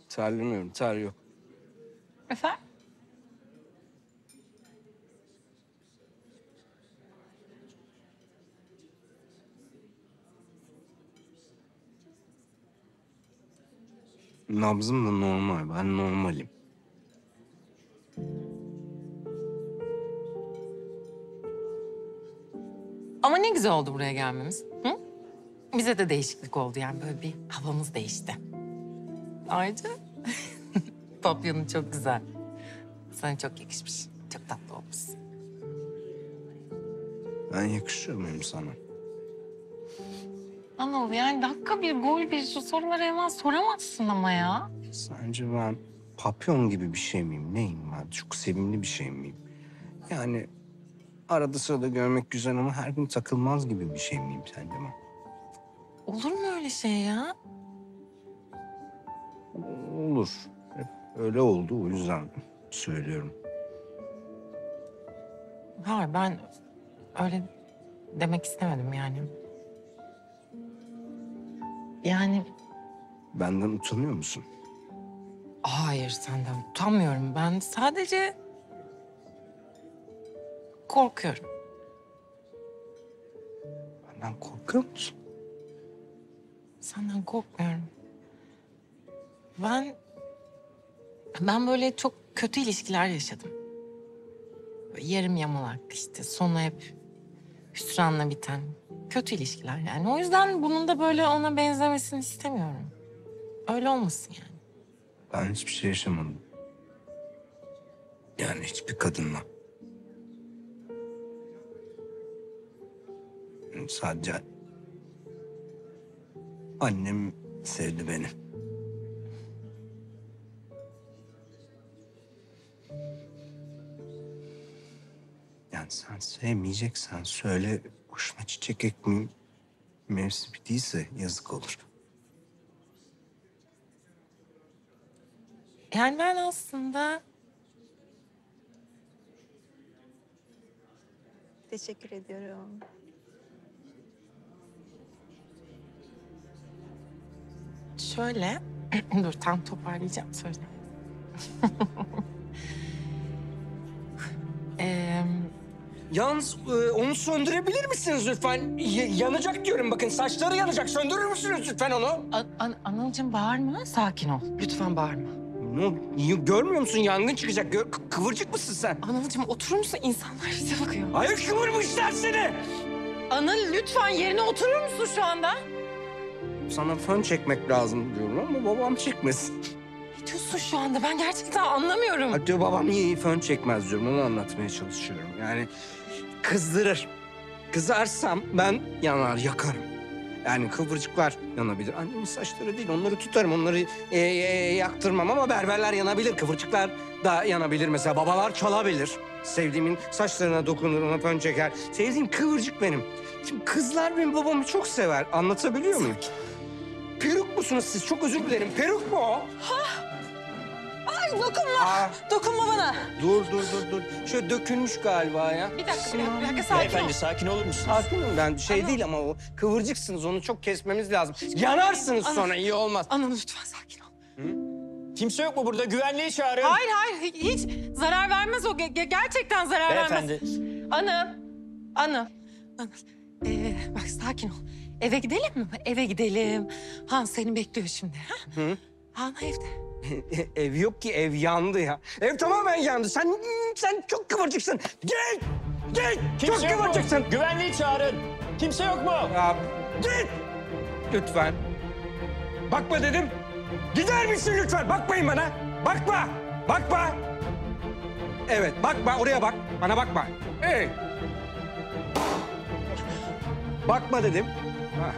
Terlemiyorum, ter yok. Efendim? Nabzım da normal, ben normalim. Ama ne güzel oldu buraya gelmemiz. Hı? Bize de değişiklik oldu yani böyle bir havamız değişti. Ayrıca papyonun çok güzel. Sana çok yakışmış. Çok tatlı olmuşsun. Ben yakışıyor muyum sana? Anıl yani dakika bir gol bir şu soruları hemen soramazsın ama ya. Sence ben papyon gibi bir şey miyim? Neyim ben? Çok sevimli bir şey miyim? Yani arada sırada görmek güzel ama her gün takılmaz gibi bir şey miyim sence ben? Olur mu öyle şey ya? Olur. Hep öyle oldu, o yüzden söylüyorum. Hayır ben öyle demek istemedim yani. Yani Benden utanıyor musun? hayır senden utanmıyorum. Ben sadece korkuyorum. Benden korkuyor musun? Senden korkmuyorum. Ben böyle çok kötü ilişkiler yaşadım. Böyle yarım yamalak işte sonu hep hüsranla biten kötü ilişkiler yani. O yüzden bunun da böyle ona benzemesini istemiyorum. Öyle olmasın yani. Ben hiçbir şey yaşamadım. Yani hiçbir kadınla. Sadece annem sevdi beni. Yani sen sevmeyeceksen söyle, boşuna çiçek ekmeyeyim. Mevsimi değilse yazık olur. Yani ben aslında Teşekkür ediyorum. şöyle... Dur tam toparlayacağım söyle. Ee, Yalnız onu söndürebilir misiniz lütfen? Yanacak diyorum, bakın saçları yanacak. Söndürür müsünüz lütfen onu? Anılcığım bağırma, sakin ol. Lütfen bağırma. Görmüyor musun? Yangın çıkacak. Kıvırcık mısın sen? Anılcığım oturur musun? İnsanlar bize bakıyor. Hayır, kıvırmışlar seni. Anıl lütfen yerine oturur musun şu anda? Sana fön çekmek lazım diyorum ama babam çekmesin. Ne diyorsun şu anda? Ben gerçekten anlamıyorum. Hatta babam niye fön çekmez diyorum, onu anlatmaya çalışıyorum. Yani kızdırır. Kızarsam ben yanar, yakarım. Yani kıvırcıklar yanabilir. Annemin saçları değil, onları tutarım, onları yaktırmam ama berberler yanabilir. Kıvırcıklar da yanabilir mesela. Babalar çalabilir. Sevdiğimin saçlarına dokunur, ona fön çeker. Sevdiğim kıvırcık benim. Şimdi kızlar benim babamı çok sever. Anlatabiliyor muyum? Peruk musunuz siz? Çok özür dilerim. Peruk mu o? Ay dokunma! Aa, Dokunma bana! dur. Şöyle dökülmüş galiba ya. Bir dakika sakin ol. Beyefendi sakin olur musunuz? Sakinim ben. Şey değil ama o kıvırcıksınız. Onu çok kesmemiz lazım. Yanarsınız sonra, iyi olmaz. Anıl lütfen sakin ol. Kimse yok mu burada? Güvenliği çağırın. Hayır hiç zarar vermez o. Gerçekten zarar vermez. Beyefendi. Anıl. Bak sakin ol. Eve gidelim mi? Eve gidelim. Han seni bekliyor şimdi. Ha? Hı? Han evde. Ev yok ki, ev yandı ya. Ev tamamen yandı. Sen çok kıvırcıksın. Git! Çok Kimse yok mu? kıvırcıksın. Güvenliği çağırın. Kimse yok mu? Ya git! Lütfen. Bakma dedim. Gider misin lütfen? Bakmayın bana. Bakma. Evet, bakma. Oraya bak. Bana bakma. Hey! Bakma dedim. Ha.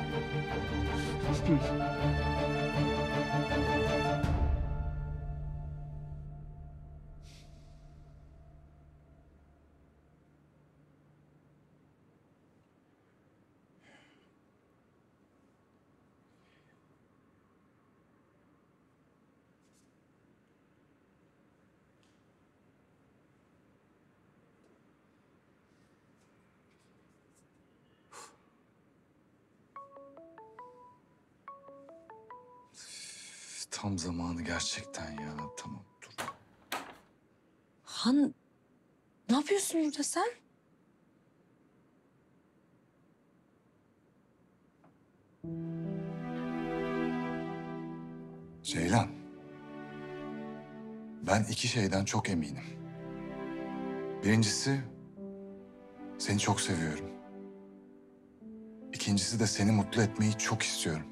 tam zamanı gerçekten ya. Tamam dur. Han, ne yapıyorsun burada sen? Ceylan. Ben iki şeyden çok eminim. Birincisi seni çok seviyorum. İkincisi de seni mutlu etmeyi çok istiyorum.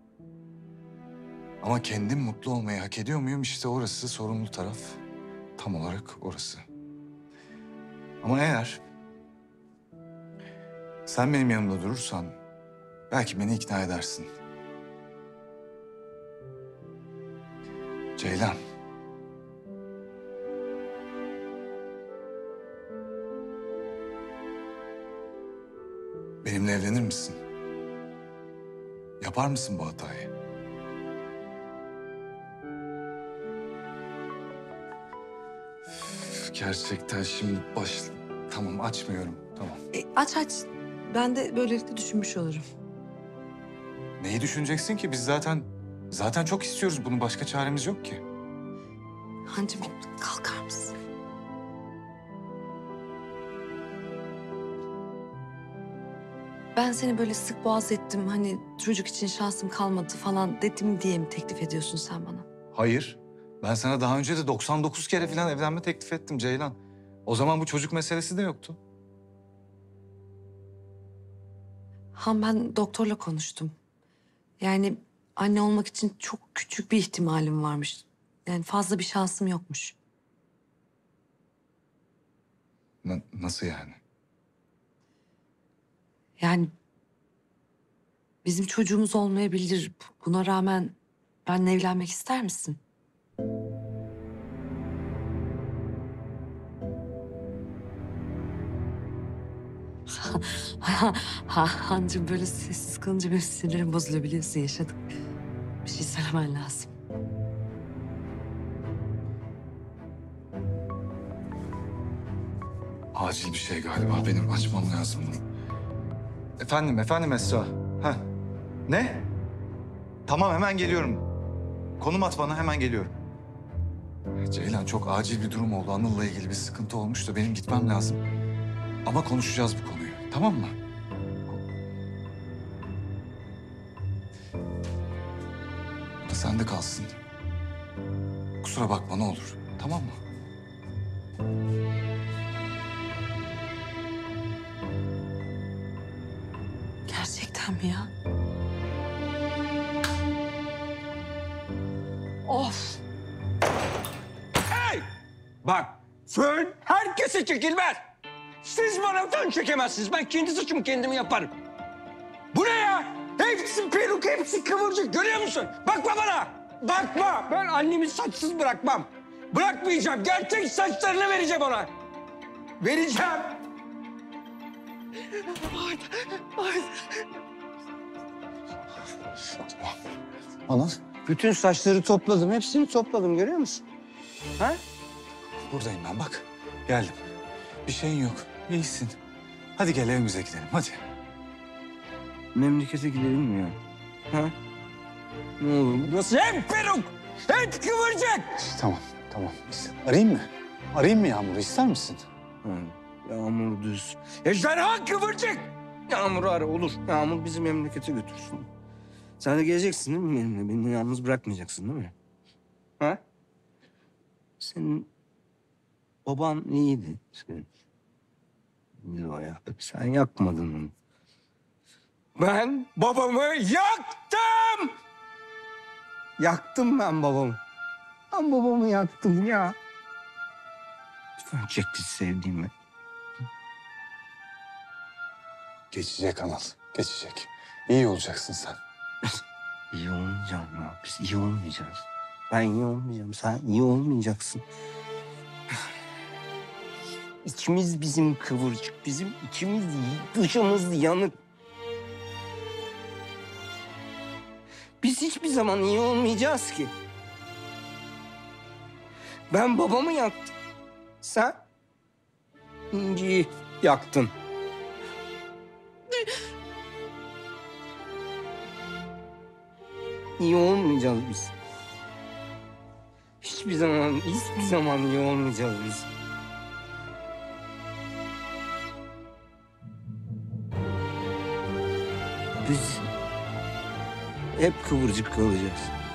Ama kendim mutlu olmayı hak ediyor muyum? İşte orası sorumlu taraf. Tam olarak orası. Ama eğer sen benim yanımda durursan belki beni ikna edersin. Ceylan. Benimle evlenir misin? Yapar mısın bu hatayı? Üf, gerçekten şimdi Tamam açmıyorum. Tamam. Aç aç. Ben de böylelikle düşünmüş olurum. Neyi düşüneceksin ki? Biz zaten çok istiyoruz. Bunun başka çaremiz yok ki. Hancığım kalkar mısın? Ben seni böyle sık boğaz ettim. Hani çocuk için şansım kalmadı falan dedim diye mi teklif ediyorsun sen bana? Hayır. Ben sana daha önce de 99 kere falan evlenme teklif ettim Ceylan. O zaman bu çocuk meselesi de yoktu. Han, ben doktorla konuştum. Yani anne olmak için çok küçük bir ihtimalim varmış. Yani fazla bir şansım yokmuş. Nasıl yani? Yani bizim çocuğumuz olmayabilir. Buna rağmen benimle evlenmek ister misin? Hancığım böyle sessiz kalınca benim sinirlerim bozuluyor biliyorsun, yaşadık. Bir şey söylemen lazım. Acil bir şey galiba. Benim açmam lazım bunu. Efendim Esra. Ha. Ne? Tamam hemen geliyorum. Konum at bana hemen geliyorum. Ceylan çok acil bir durum oldu. Anıl'la ilgili bir sıkıntı olmuş da benim gitmem lazım. Ama konuşacağız bu konuyu. Tamam mı? Bu da sende kalsın. Kusura bakma ne olur. Tamam mı? Gerçekten mi ya? Of! Bak, fön herkese çekilmez. Siz bana fön çekemezsiniz. Ben kendi saçımı kendimi yaparım. Bu ne ya? Hepsi peruk, hepsi kıvırcık. Görüyor musun? Bakma bana. Bakma. Ben annemi saçsız bırakmam. Bırakmayacağım. Gerçek saçlarını vereceğim ona. Vereceğim. Anıl. Bütün saçları topladım. Hepsini topladım. Görüyor musun? Ha? Buradayım ben bak. Geldim. Bir şeyin yok. İyisin. Hadi gel evimize gidelim hadi. Memlekete gidelim mi ya? Ha? Ne olur? Burası hep peruk. Hep kıvırcık. Tamam. Arayayım mı? Arayayım mı Yağmur'u ister misin? Ha, Yağmur düz. Ejderha kıvırcık. Yağmur'u ara olur. Yağmur bizi memlekete götürsün. Sen de geleceksin değil mi benimle? Beni yalnız bırakmayacaksın değil mi? Ha? Senin baban iyiydi senin. İyiydi o ya. Sen yakmadın onu. Ben babamı yaktım! Yaktım ben babamı. Ben babamı yaktım ya. Lütfen çekti sevdiğimi. Geçecek Anıl. Geçecek. İyi olacaksın sen. İyi olmayacağım ya. Biz iyi olmayacağız. Ben iyi olmayacağım. Sen iyi olmayacaksın. İçimiz bizim kıvırcık. Bizim içimiz dışımız yanık. Biz hiçbir zaman iyi olmayacağız ki. Ben babamı yaktım. Sen İnci'yi yaktın. İyi olmayacağız biz. hiçbir zaman iyi olmayacağız biz. Biz hep kıvırcık kalacağız.